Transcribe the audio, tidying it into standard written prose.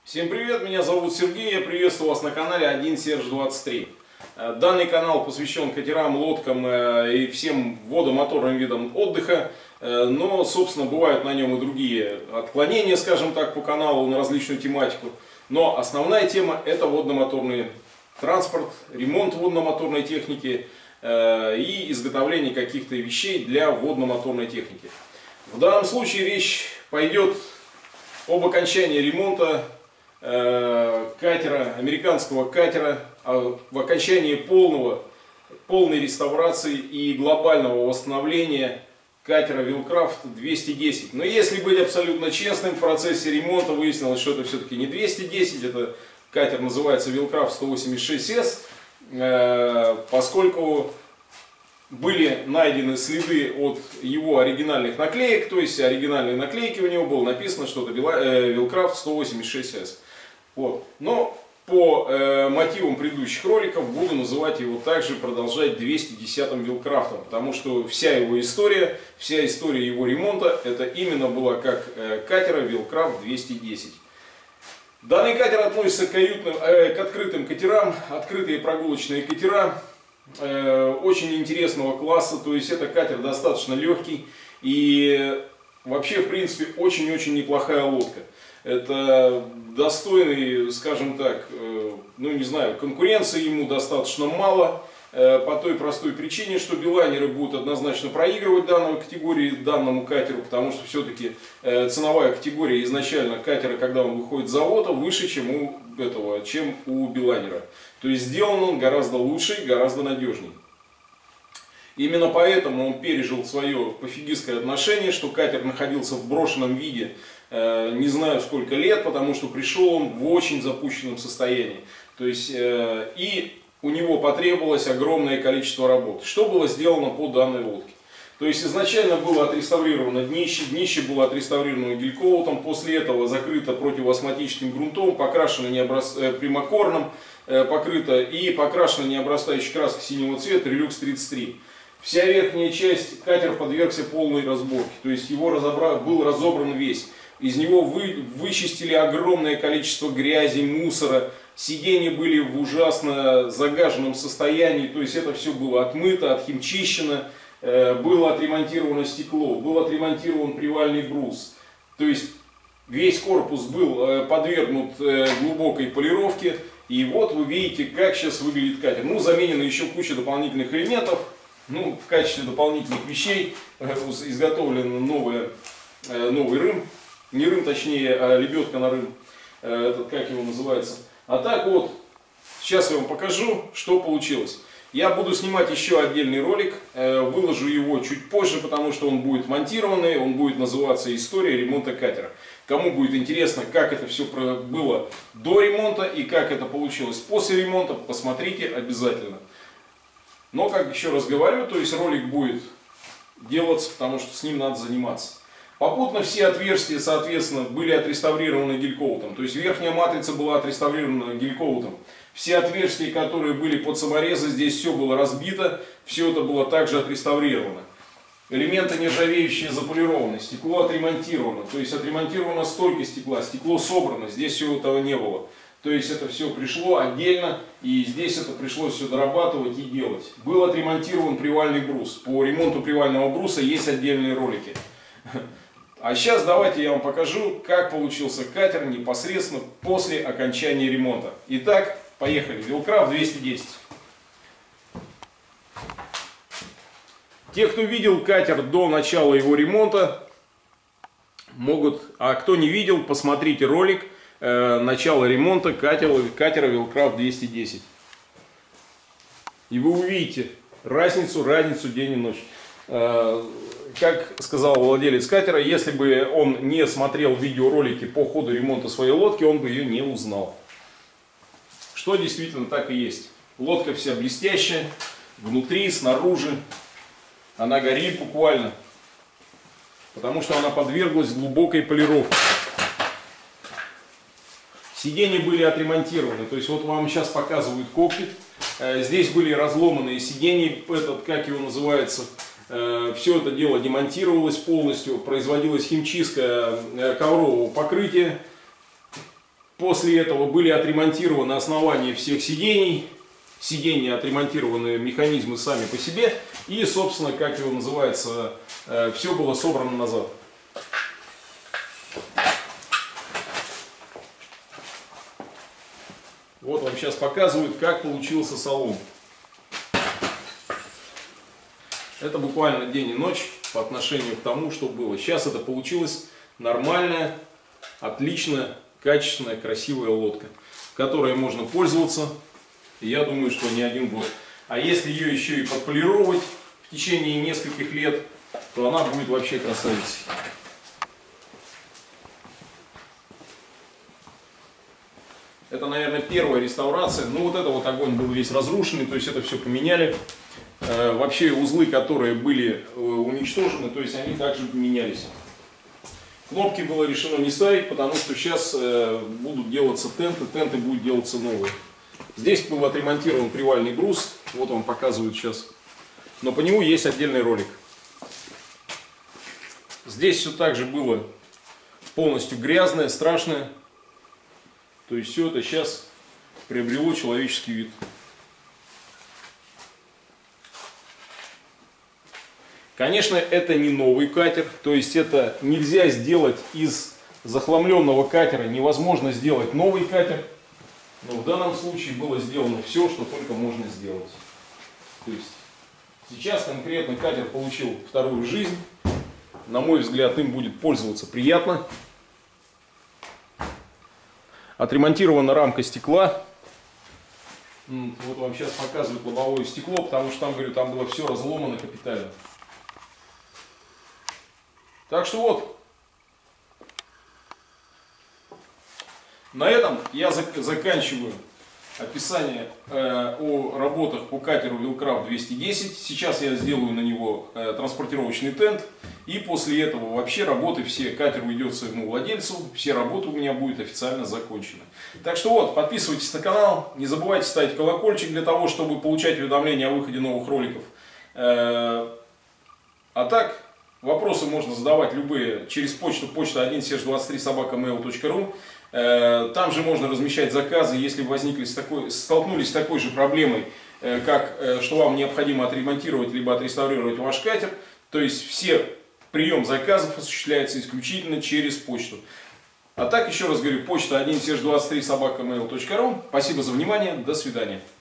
Всем привет, меня зовут Сергей, я приветствую вас на канале 1Серж23. Данный канал посвящен катерам, лодкам и всем водомоторным видам отдыха, но, собственно, бывают на нем и другие отклонения, скажем так, по каналу на различную тематику. Но основная тема — это водно-моторный транспорт, ремонт водно-моторной техники и изготовление каких-то вещей для водно-моторной техники. В данном случае речь пойдет об окончании ремонта катера, американского катера, в окончании полной реставрации и глобального восстановления катера Wheelcraft 210. Но если быть абсолютно честным, в процессе ремонта выяснилось, что это все-таки не 210, это катер называется Wheelcraft 186S, поскольку были найдены следы от его оригинальных наклеек, то есть оригинальные наклейки у него было написано, что это Wheelcraft 186S. Вот. Но по мотивам предыдущих роликов буду называть его также, продолжать 210-м Wheelcraft'ом, потому что вся его история, вся история его ремонта, это именно была как катера Wheelcraft 210. Данный катер относится к открытым катерам, открытые прогулочные катера, очень интересного класса, то есть это катер достаточно легкий и вообще, в принципе, очень-очень неплохая лодка. Это достойный, скажем так, ну не знаю, конкуренции ему достаточно мало, по той простой причине, что билайнеры будут однозначно проигрывать данной категории, данному катеру, потому что все-таки ценовая категория изначально катера, когда он выходит с завода, выше, чем у билайнера. То есть сделан он гораздо лучше и гораздо надежнее. Именно поэтому он пережил свое пофигистское отношение, что катер находился в брошенном виде не знаю сколько лет, потому что пришел он в очень запущенном состоянии. То есть и у него потребовалось огромное количество работ. Что было сделано по данной лодке? То есть изначально было отреставрировано днище было отреставрировано гель-коутом, после этого закрыто противоосмотическим грунтом, покрашено примакорном, покрыто и покрашено необрастающей краской синего цвета Relux 33. Вся верхняя часть катер подвергся полной разборке, то есть его был разобран весь. Из него вычистили огромное количество грязи, мусора, сиденья были в ужасно загаженном состоянии, то есть это все было отмыто, отхимчищено, было отремонтировано стекло, был отремонтирован привальный брус. То есть весь корпус был подвергнут глубокой полировке, и вот вы видите, как сейчас выглядит катер. Ну, заменена еще куча дополнительных элементов, ну, в качестве дополнительных вещей изготовлен новый рым. Не рым, точнее, а лебедка на рым, этот, как его называется. А так вот, сейчас я вам покажу, что получилось. Я буду снимать еще отдельный ролик, выложу его чуть позже, потому что он будет монтированный, он будет называться «История ремонта катера». Кому будет интересно, как это все было до ремонта и как это получилось после ремонта, посмотрите обязательно. Но, как еще раз говорю, то есть ролик будет делаться, потому что с ним надо заниматься. Попутно все отверстия, соответственно, были отреставрированы гель-коутом. То есть верхняя матрица была отреставрирована гель-коутом. Все отверстия, которые были под саморезы, здесь все было разбито, все это было также отреставрировано. Элементы нержавеющие заполированы, стекло отремонтировано. То есть отремонтирована стойка стекла, стекло собрано, здесь всего этого не было. То есть это все пришло отдельно, и здесь это пришлось все дорабатывать и делать. Был отремонтирован привальный брус. По ремонту привального бруса есть отдельные ролики. А сейчас давайте я вам покажу, как получился катер непосредственно после окончания ремонта. Итак, поехали. Wheelcraft 210. Те, кто видел катер до начала его ремонта, могут, а кто не видел, посмотрите ролик начала ремонта катера Wheelcraft 210. И вы увидите разницу день и ночь. Как сказал владелец катера, если бы он не смотрел видеоролики по ходу ремонта своей лодки, он бы ее не узнал. Что действительно так и есть. Лодка вся блестящая, внутри, снаружи. Она горит буквально, потому что она подверглась глубокой полировке. Сиденья были отремонтированы, то есть вот вам сейчас показывают кокпит. Здесь были разломанные сиденья, этот, как его называется, все это дело демонтировалось полностью, производилась химчистка коврового покрытия. После этого были отремонтированы основания всех сидений. Сиденья отремонтированы, механизмы сами по себе. И, собственно, как его называется, все было собрано назад. Вот вам сейчас показывают, как получился салон. Это буквально день и ночь по отношению к тому, что было. Сейчас это получилась нормальная, отличная, качественная, красивая лодка, которой можно пользоваться, я думаю, что не один год. А если ее еще и подполировать в течение нескольких лет, то она будет вообще красавицей. Это, наверное, первая реставрация. Ну, вот это вот огонь был весь разрушенный, то есть это все поменяли. Вообще узлы, которые были уничтожены, то есть они также поменялись. Кнопки было решено не ставить, потому что сейчас будут делаться тенты будут делаться новые. Здесь был отремонтирован привальный брус, вот он показывает сейчас. Но по нему есть отдельный ролик. Здесь все так же было полностью грязное, страшное. То есть все это сейчас приобрело человеческий вид. Конечно, это не новый катер, то есть это нельзя сделать из захламленного катера, невозможно сделать новый катер. Но в данном случае было сделано все, что только можно сделать. То есть сейчас конкретно катер получил вторую жизнь. На мой взгляд, им будет пользоваться приятно. Отремонтирована рамка стекла. Вот вам сейчас показывают лобовое стекло, потому что там, говорю, там было все разломано капитально. Так что вот. На этом я заканчиваю описание о работах по катеру Wheelcraft 210. Сейчас я сделаю на него транспортировочный тент. И после этого вообще работы все, катер уйдет своему владельцу, все работы у меня будут официально закончены. Так что вот, подписывайтесь на канал, не забывайте ставить колокольчик для того, чтобы получать уведомления о выходе новых роликов. А так, вопросы можно задавать любые через почту, почта 1serge23@mail.ru. Там же можно размещать заказы, если вы столкнулись с такой же проблемой, как что вам необходимо отремонтировать либо отреставрировать ваш катер. То есть прием заказов осуществляется исключительно через почту. А так, еще раз говорю, почта 1serge23@mail.ru. Спасибо за внимание, до свидания.